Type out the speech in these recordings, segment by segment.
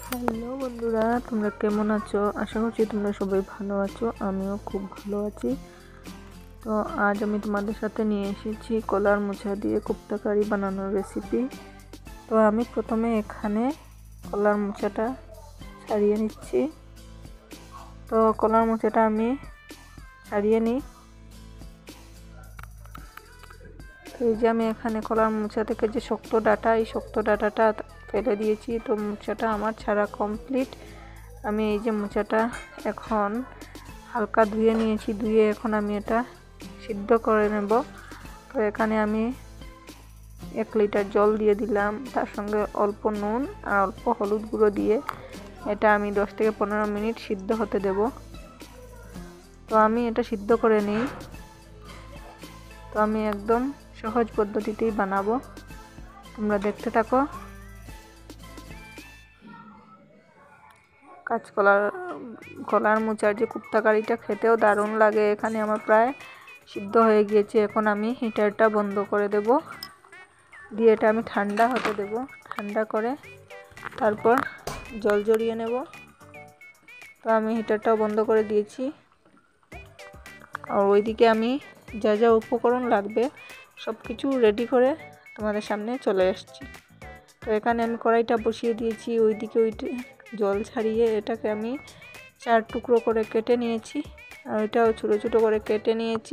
Hello বন্ধুরা, তোমরা কেমন আছো? আশা করছি তোমরা সবাই ভালো আছো। আমিও খুব ভালো আছি। তো আজ আমি তোমাদের সাথে নিয়ে এসেছি কলার মোচা দিয়ে কোপ্তা কারি বানানোর রেসিপি। তো আমি প্রথমে এখানে কলার মোচাটা ছাড়িয়ে নিচ্ছি। তো কলার মোচাটা আমি ছাড়িয়ে নিই। এই যে আমি এখানে কলার মোচা থেকে যে শক্ত ডাঁটা, এই শক্ত ডাঁটাটা ফেলে দিয়েছি। তো মোচাটা আমার ছাড়া কমপ্লিট। আমি এই যে মোচাটা এখন হালকা ধুয়ে নিয়েছি। ধুয়ে এখন আমি এটা সিদ্ধ করে নেব। তো এখানে আমি 1 লিটার জল দিয়ে দিলাম, তার সঙ্গে অল্প নুন আর অল্প হলুদ গুঁড়ো দিয়ে এটা আমি 10 থেকে 15 মিনিট সিদ্ধ হতে দেব। তো আমি এটা সিদ্ধ করে নিই। তো আমি একদম সহজ পদ্ধতিতেই বানাবো, তোমরা দেখতে থাকো। কলার মোচার যে কোপ্তা কারিটা খেতেও দারুণ লাগে। এখানে আমার প্রায় সিদ্ধ হয়ে গিয়েছে। এখন আমি হিটারটা বন্ধ করে দেব, দিয়ে এটা আমি ঠান্ডা হতে দেব। ঠান্ডা করে তারপর জল ঝরিয়ে নেব। তো আমি হিটারটাও বন্ধ করে দিয়েছি। আর ওইদিকে আমি যা যা উপকরণ লাগবে সব কিছু রেডি করে তোমাদের সামনে চলে এসেছি। তো এখানে আমি কড়াইটা বসিয়ে দিয়েছি। ওইদিকে জল ছাড়িয়ে এটাকে আমি 4 টুকরো করে কেটে নিয়েছি। আর ওইটাও ছোটো ছোটো করে কেটে নিয়েছি।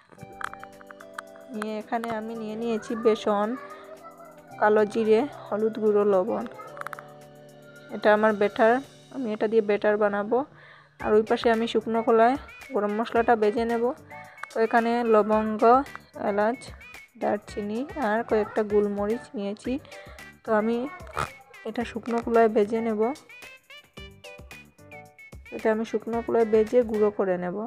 নিয়ে এখানে আমি নিয়ে নিয়েছি বেসন, কালো জিরে, হলুদ গুঁড়ো, লবণ। এটা আমার ব্যাটার, আমি এটা দিয়ে ব্যাটার বানাবো। আর ওই পাশে আমি শুকনো খোলায় গরম মশলাটা ভেজে নেব। তো এখানে লবঙ্গ, এলাচ, দারচিনি আর কয়েকটা গোলমরিচ নিয়েছি। তো আমি এটা শুকনো খোলায় ভেজে নেব। এটা আমি শুকনো খোলায় ভেজে গুঁড়ো করে নেব।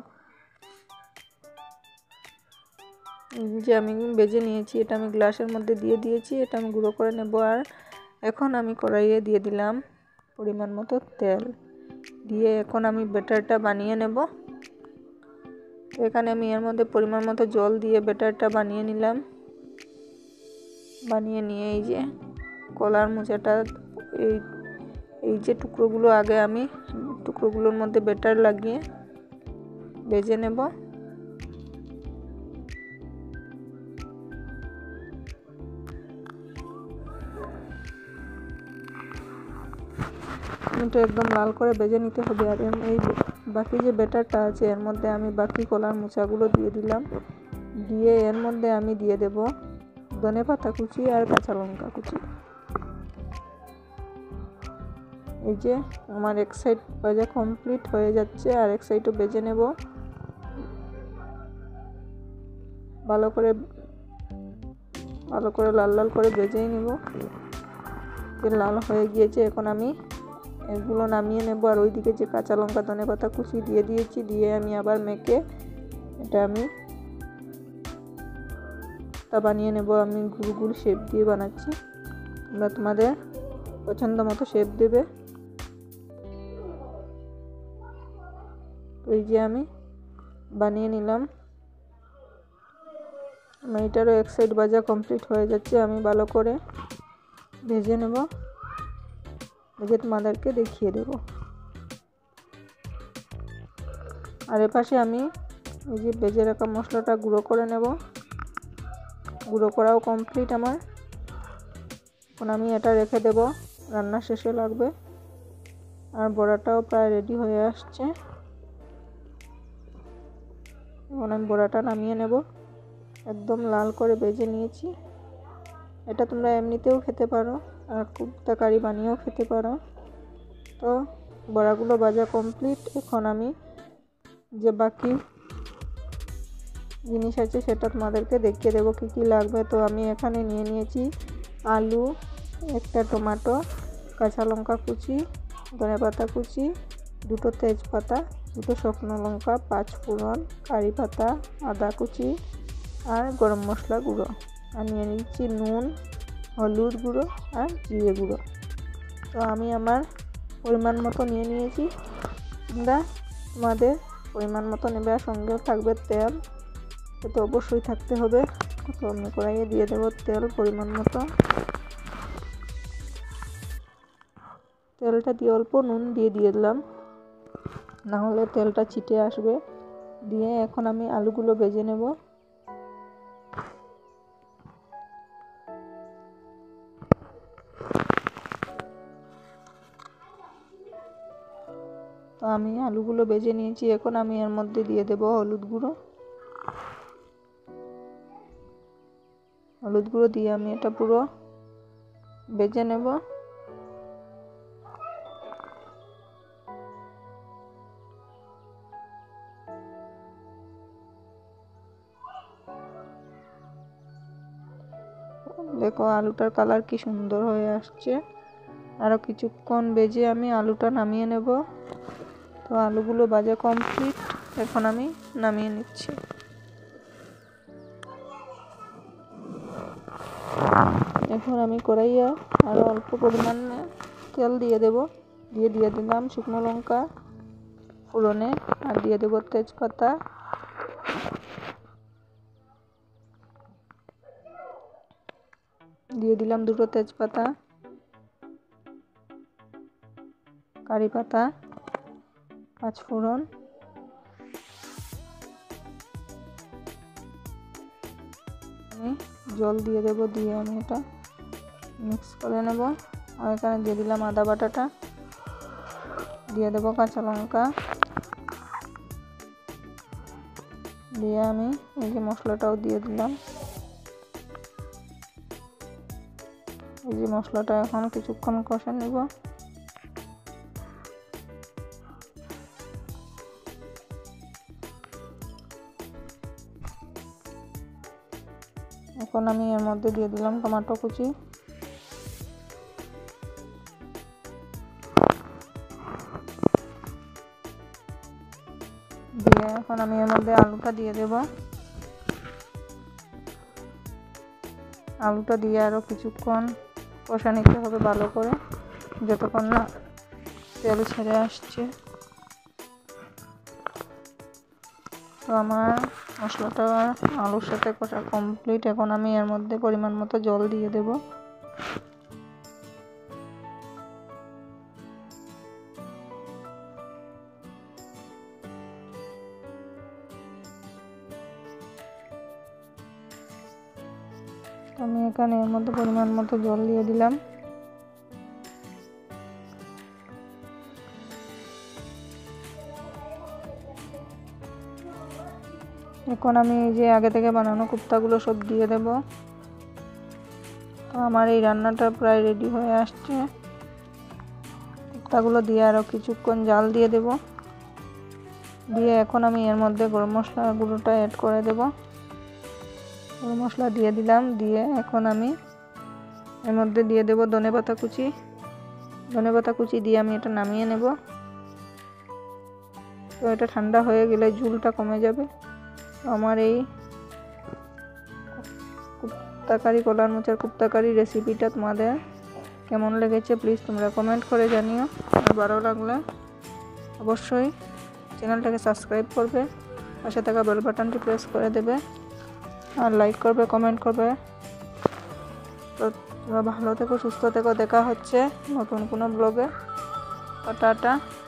যে আমি ভেজে নিয়েছি এটা আমি গ্লাসের মধ্যে দিয়ে দিয়েছি। এটা আমি গুঁড়ো করে নেব। আর এখন আমি কড়াইয়ে দিয়ে দিলাম পরিমাণ মতো তেল। দিয়ে এখন আমি ব্যাটারটা বানিয়ে নেব। তো এখানে আমি এর মধ্যে পরিমাণ মতো জল দিয়ে ব্যাটারটা বানিয়ে নিলাম। বানিয়ে নিয়ে এই যে কলার মোচাটা, এই যে টুকরোগুলো আগে আমি টুকরোগুলোর মধ্যে ব্যাটার লাগিয়ে ভেজে নেব। এটা একদম লাল করে ভেজে নিতে হবে। আর এই বাকি যে ব্যাটারটা আছে এর মধ্যে আমি বাকি কলার মোচাগুলো দিয়ে দিলাম। দিয়ে এর মধ্যে আমি দিয়ে দেব ধনেপাতা কুচি আর কাঁচা লঙ্কা কুচি। এই যে আমার এক সাইড ভাজা কমপ্লিট হয়ে যাচ্ছে, আর এক সাইডও ভেজে নেব। ভালো করে লাল লাল করে ভেজেই নেব। যে লাল হয়ে গিয়েছে, এখন আমি এগুলো নামিয়ে নেব। আর ওইদিকে যে কাঁচা লঙ্কা, ধনেপাতা কুচি দিয়ে দিয়েছি। দিয়ে আমি আবার মেখে এটা আমি বানিয়ে নেব। আমি গুল গুল শেপ দিয়ে বানাচ্ছি, তোমরা তোমাদের পছন্দ মতো শেপ দেবে। এই যে আমি বানিয়ে নিলাম। এটারও এক সাইড ভাজা কমপ্লিট হয়ে যাচ্ছে। আমি ভালো করে ভেজে নেব, ভেজে তোমাদেরকে দেখিয়ে দেব। আর এপাশে আমি এই যে ভেজে রাখা মশলাটা গুঁড়ো করে নেব। গুঁড়ো করাও কমপ্লিট আমার। এখন আমি এটা রেখে দেব, রান্না শেষে লাগবে। আর বড়াটাও প্রায় রেডি হয়ে আসছে। এখন আমি বড়াটা নামিয়ে নেব। একদম লাল করে ভেজে নিয়েছি। এটা তোমরা এমনিতেও খেতে পারো, আর কোপ্তা কারি বানিয়েও খেতে পারো। তো বড়াগুলো ভাজা কমপ্লিট। এখন আমি যে বাকি জিনিস আছে সেটা তোমাদেরকে দেখিয়ে দেবো কী কী লাগবে। তো আমি এখানে নিয়ে নিয়েছি আলু, একটা টমেটো, কাঁচা লঙ্কা কুচি, ধনেপাতা কুচি, 2টো তেজপাতা, 2টো শুকনো লঙ্কা, 5 ফোড়ন, কারি পাতা, আদা কুচি আর গরম মশলা গুঁড়ো। আর নিয়ে নিচ্ছি নুন, হলুদ গুঁড়ো আর জিরে গুঁড়ো। তো আমি আমার পরিমাণ মতো নিয়ে নিয়েছি। তোমরা তোমাদের পরিমাণ মতো নেবে। আর সঙ্গেও থাকবে তেল, তো অবশ্যই থাকতে হবে। তো আমি কড়াইয়ে দিয়ে দেবো তেল পরিমাণ মতো। তেলটা দিয়ে অল্প নুন দিয়ে দিলাম, না হলে তেলটা ছিটে আসবে। দিয়ে এখন আমি আলুগুলো ভেজে নেব। তো আমি আলুগুলো ভেজে নিয়েছি। এখন আমি এর মধ্যে দিয়ে দেব হলুদ গুঁড়ো। হলুদ গুঁড়ো দিয়ে আমি এটা পুরো ভেজে নেব। দেখো আলুটার কালার কি সুন্দর হয়ে আসছে। আরো কিছুক্ষণ ভেজে আমি আলুটা নামিয়ে নেব। তো আলুগুলো ভাজা কমপ্লিট, এখন আমি নামিয়ে নিচ্ছি। এখন আমি কড়াইয়ে আরো অল্প পরিমাণে তেল দিয়ে দেব। দিয়ে দিলাম শুকনো লঙ্কা ফোড়নে, আর দিয়ে দেব তেজপাতা, দিয়ে দিলাম 2টো তেজপাতা, কারি পাতা, 5 ফোড়ন, জল দিয়ে দেব। দিয়ে আমি এটা মিক্স করে নেব। আর এখানে দিয়ে দিলাম আদা বাটাটা, দিয়ে দেব কাঁচা লঙ্কা, দিয়ে আমি এই যে মশলাটাও দিয়ে দিলাম। এই যে মশলাটা এখন কিছুক্ষণ কষে নেব। এখন আমি এর মধ্যে দিয়ে দিলাম টমেটো কুচি, দিয়ে এখন আমি এর মধ্যে আলুটা দিয়ে দেব। আলুটা দিয়ে আরো কিছুক্ষণ কষা নিতে হবে ভালো করে, যতক্ষণ না তেল ছেড়ে আসছে। তো আমার মশলাটা আলুর সাথে কষা কমপ্লিট। এখন আমি এর মধ্যে পরিমাণ মতো জল দিয়ে দেব। আমি এখানে এর মধ্যে পরিমাণ মতো জল দিয়ে দিলাম। এখন আমি এই যে আগে থেকে বানানো কোপ্তাগুলো সব দিয়ে দেব। তো আমার এই রান্নাটা প্রায় রেডি হয়ে আসছে। কোপ্তাগুলো দিয়ে আরও কিছুক্ষণ জাল দিয়ে দেব। দিয়ে এখন আমি এর মধ্যে গরম মশলা গুঁড়োটা অ্যাড করে দেব। গরম মশলা দিয়ে দিলাম। দিয়ে এখন আমি এর মধ্যে দিয়ে দেব ধনেপাতা কুচি। ধনেপাতা কুচি দিয়ে আমি এটা নামিয়ে নেব। তো এটা ঠান্ডা হয়ে গেলে ঝোলটা কমে যাবে। আমার এই কুপ্তাকারি কলার মোচার কুপ্তাকারি রেসিপিটা তোমাদের কেমন লেগেছে প্লিজ তোমরা কমেন্ট করে জানিও। আর ভালো লাগলে অবশ্যই চ্যানেলটাকে সাবস্ক্রাইব করবে, পাশে থাকা বেল বাটনটি প্রেস করে দেবে, আর লাইক করবে, কমেন্ট করবে। তো তোমরা ভালো থেকো, সুস্থ থেকো। দেখা হচ্ছে নতুন কোনো ব্লগে। টাটা।